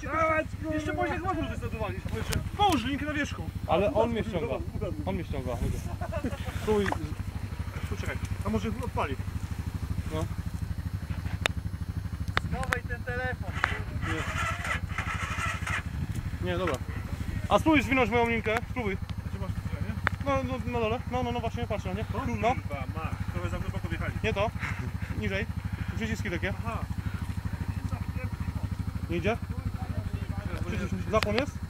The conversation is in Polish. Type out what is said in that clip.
Jeszcze później można zdecydowanie. Połóż linkę na wierzchu. Ale on mnie ściąga. On mnie ściąga. Stój. Poczekaj, a może odpali. No. Schowaj ten telefon. Nie, dobra. A spróbuj zwinąć moją linkę. Spróbuj. Gdzie masz nie? No, na dole. No, właśnie, patrz na nie. No. Kurwa, masz. Trochę za głęboko wjechali. Nie to. Niżej. Przyciski takie. Aha. Nie idzie? Zapłon jest?